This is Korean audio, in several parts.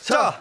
자.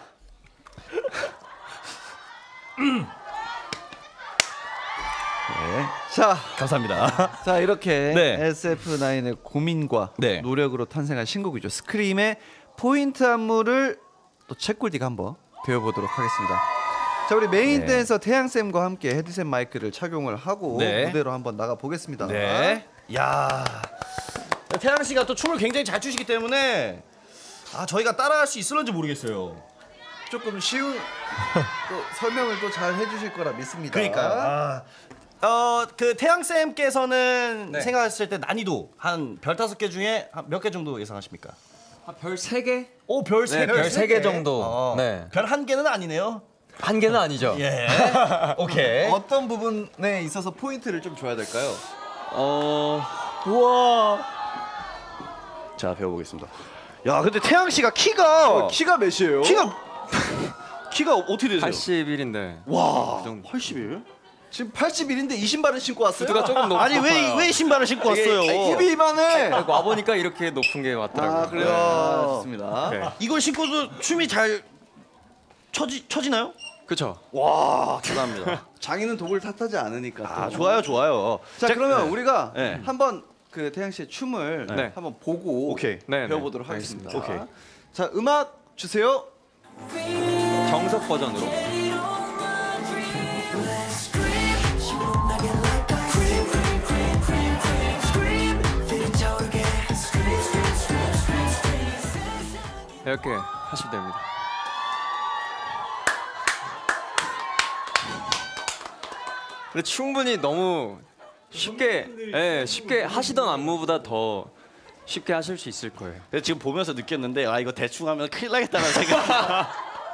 네. 자, 감사합니다. 자 이렇게 네. SF9의 고민과 네. 노력으로 탄생한 신곡이죠. 스크림의 포인트 안무를 또 채꿀디가 한번 배워보도록 하겠습니다. 자, 우리 메인 네. 댄서 태양쌤과 함께 헤드셋 마이크를 착용을 하고 네. 무대로 한번 나가 보겠습니다. 네. 야. 태양 씨가 또 춤을 굉장히 잘 추시기 때문에 저희가 따라할 수 있을런지 모르겠어요. 조금 쉬운 또 설명을 또 잘 해주실 거라 믿습니다. 그러니까요. 그 태양 쌤께서는 네. 생각했을 때 난이도 한 별 5개 중에 몇 개 정도 예상하십니까? 별 3개? 오, 별 3개. 네, 별 3개 정도. 네. 별 1개는 아니네요. 1개는 아니죠. 예. 오케이. 어떤 부분에 있어서 포인트를 좀 줘야 될까요? 우와. 자, 배워보겠습니다. 야, 근데 태양 씨가 키가 키가 몇이에요? 키가 어떻게 되세요? 81인데. 와, 그 정도. 81? 지금 81인데 이 신발을 신고 왔어요? 구두가 조금 높아요. 아니 왜 신발을 신고 왔어요? 후비만해. 와 보니까 이렇게 높은 게 왔더라고요. 아, 그래요. 네. 좋습니다. 네. 이걸 신고도 춤이 잘 쳐지나요? 그렇죠. 와, 대단합니다. 장인은 독을 탓하지 않으니까. 또. 좋아요. 자, 그러면 네. 우리가 네. 한번 그 태양 씨의 춤을 네. 한번 보고 오케이. 네, 배워보도록 네. 하겠습니다. 알겠습니다. 오케이. 자, 음악 주세요. 정석 버전으로. 이렇게 하시면 됩니다. 근데 충분히 너무 쉽게, 쉽게 하시던 안무보다 더 쉽게 하실 수 있을 거예요. 근데 지금 보면서 느꼈는데 이거 대충 하면 큰일 나겠다는 생각.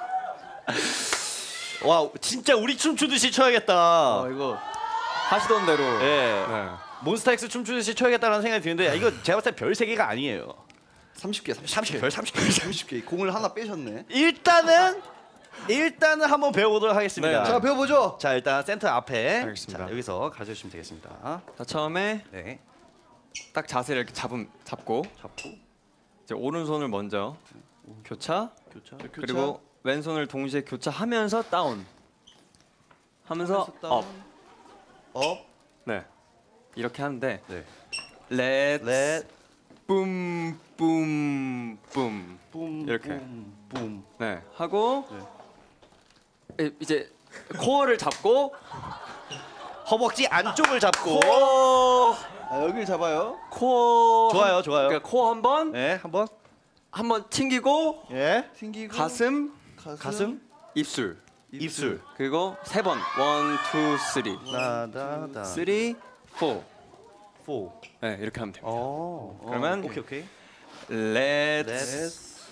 와, 진짜 우리 춤 추듯이 춰야겠다. 이거 하시던 대로. 예. 네. 몬스타엑스 춤 추듯이 춰야겠다는 생각이 드는데 이거 제가 봤을 때 별 3개가 아니에요. 30개, 30개, 별 30개. 30개. 공을 하나 빼셨네. 일단은 한번 배워보도록 하겠습니다. 네. 자, 배워보죠. 자, 일단 센터 앞에 알겠습니다. 자, 여기서 가져주시면 되겠습니다. 자, 처음에 네. 딱 자세를 이렇게 잡고 이제 오른손을 먼저 교차, 그리고 왼손을 동시에 교차하면서 다운 하면서 업. 네. 이렇게 하는데 네. 렛 뿜뿜뿜 이렇게. 붐. 네. 하고 이제 코어를 잡고 허벅지 안쪽을 잡고 여기를 잡아요. 코어 좋아요. 그러니까 코어 한번 네, 한번. 튕기고 예. 튕기고 가슴 입술 입술. 그리고 3번 1, 2, 3 나다다. 3, 4 4. 네, 이렇게 하면 됩니다. 그러면 그러면 오케이. Let's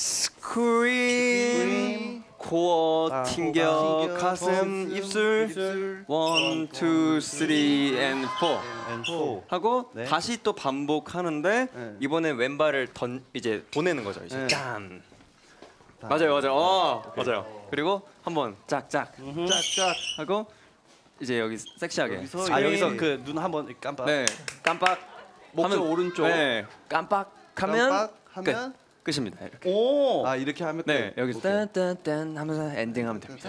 scream 코어 튕겨 가슴 입술 1, 2, 3 and 4 and 4. 하고 네. 다시 또 반복하는데 네. 이번에 왼발을 이제 보내는 거죠. 이제 네. 짠. 맞아요. 맞아요. 그리고 한번 짝짝 짝짝. 하고 이제 여기 섹시하게. 여기서 그 눈 한번 깜빡. 네, 깜빡. 목젖 하면- 오른쪽. 네, 깜빡하면 깜빡하면 끝입니다. 이렇게. 오. 아, 이렇게 하면 네, 끝. 여기서 오케이. 딴딴딴 하면서 엔딩하면 됩니다.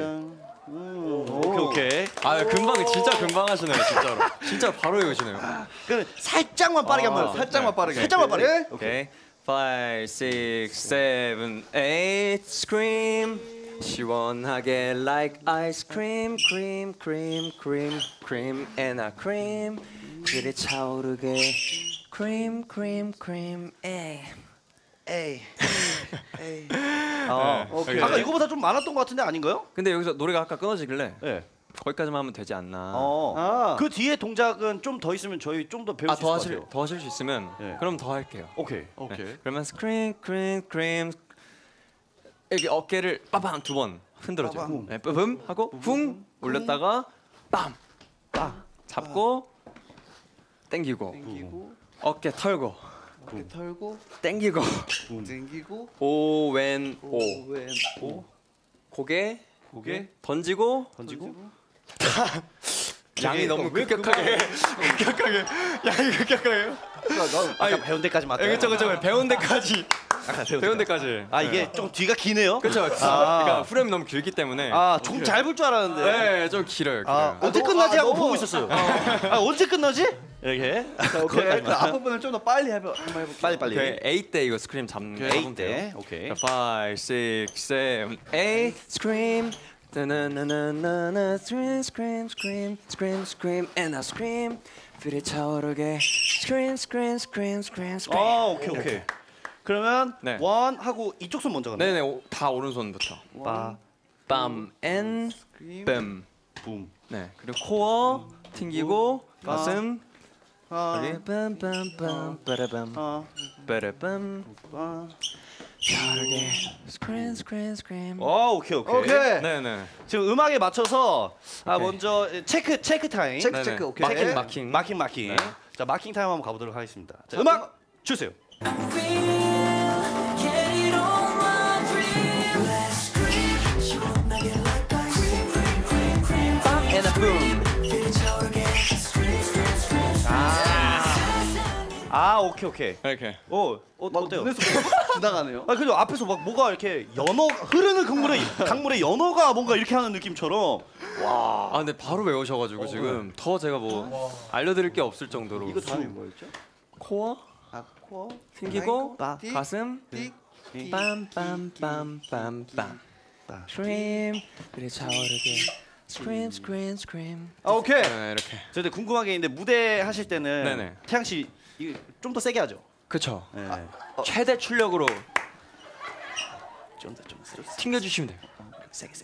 오케이. 아, 금방 진짜 금방 하시네요, 진짜로. 진짜 바로 외우시네요. 그 살짝만 빠르게 한번. 살짝만 빠르게. 살짝만 빠르게. 오케이. 5, 6, 7, 8 scream 시원하게 like ice cream cream cream cream cream and a cream 그리 차오르게 cream cream cream 에이 오케이. 아까 이거보다 좀 많았던 것 같은데 아닌가요? 근데 여기서 노래가 아까 끊어지길래 네. 거기까지만 하면 되지 않나. 그 뒤에 동작은 좀 더 있으면 저희 좀 더 배울 수 있을 것 같아요. 더 하실 수 있으면 네. 그럼 더 할게요. 오케이. 네. 그러면 scream cream cream 여기 어깨를 빠밤 2번 흔들어줘. 빠밤. 네, 빠밤 하고 쿵 올렸다가 빰 잡고 땡기고 땡기고 어깨 털고 어깨 털고 땡기고 땡기고 오왼 오 왼 오. 고개 고개 던지고 양이 너무 급격하게 양이 급격하게 나 아까 배운 데까지 맞다. 그쵸 배운 데까지 배운 데까지. 아 이게 좀 뒤가 기네요. 그렇죠. 그러니까 프레임이 너무 길기 때문에. 좀 잘 볼 줄 알았는데. 네, 좀 길어요. 길어요. 언제 끝나지 하고 보고 있었어요. 언제 끝나지? 이렇게. 오케이. 그 앞부분을 좀 더 빨리 한번 해볼게요. 빨리. 오케이, 8 때 이거 스크림 잡으면 돼요. 때. 오케이. 5, 6, 7, 8 scream. 나나나나나 scream scream scream scream scream and I scream. 불이 차오르게 scream scream scream scream scream. 오케이. 그러면 네. 원 하고 이쪽 손 먼저 가네. 네네, 다 오른손부터. 빠, 빰, 앤, 뱀. 붐. 네, 그리고 코어 튕기고 가슴. 아, 빰빰빰빰 빠라밤 빠라밤 차오르게 scream scream scream. 오케이. 네네. 지금 음악에 맞춰서 오케이. 먼저 체크 타임. 네네. 오케이. 마킹. 마킹. 자, 마킹 타임 한번 가보도록 하겠습니다. 자, 음악 주세요. And a boom. 오케이. 이렇게. 어때요? 눈에서 지나가네요. 그죠 앞에서 막 뭐가 이렇게 흐르는 강물에 연어가 뭔가 이렇게 하는 느낌처럼. 아 근데 바로 외우셔가지고 지금 더 제가 뭐 알려드릴 게 없을 정도로. 이거 다음이 뭐였죠? 코어 코어 튕기고 띡, 가슴 띡, 빰빰빰빰빰빰 scream 그래 차오르게 scream scream scream. 오케이. 네, 이렇게. 저 근데 궁금한 게 있는데 무대 하실 때는 네네. 태양 씨 이거 좀 더 세게 하죠? 그쵸. 네. 최대 출력으로 좀 세게. 튕겨주시면 돼요. 세게.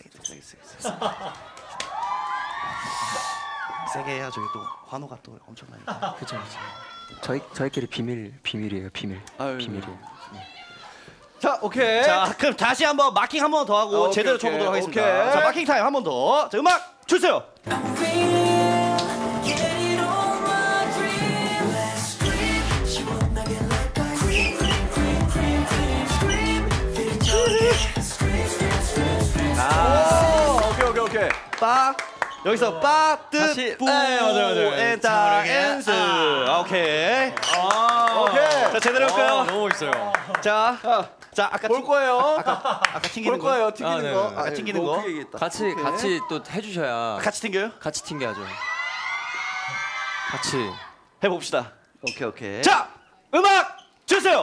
세게 해야 저기 또 환호가 또 엄청 많이. 그쵸. 저희끼리 비밀이에요. 비밀이에요. 자, 오케이. 자, 그럼 다시 한번 마킹 한 번 더 하고 오케이, 제대로 오케이, 쳐보도록 하겠습니다. 오케이. 자, 마킹 타임 한 번 더. 자, 음악 주세요. 오케이. 여기서 다시. 부 네, 맞아요. 엔타 엔스. 오케이. 오케이. 자, 제대로 할까요? 너무 멋있어요. 자, 아까 볼 거예요. 아까 튕기는 볼 거예요. 거. 튕기는 네, 거. 네. 아까 튕기는 너무 거. 크게 얘기했다. 같이 또 해주셔야 같이 튕겨요? 같이 튕겨야죠. 같이. 해봅시다. 오케이. 자, 음악 주세요.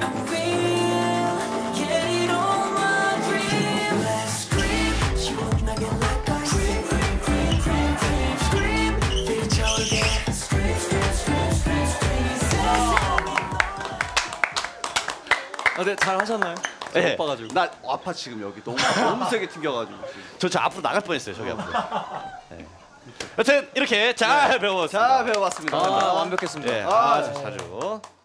네, 잘 하셨나요? 네. 못 봐가지고. 나 아파 지금 여기 너무 세게 튕겨가지고. 저 앞으로 나갈 뻔했어요. 저기 앞으로. 네. 여튼 이렇게 잘 배워봤습니다. 자, 배워봤습니다. 완벽했습니다. 예, 아, 자주.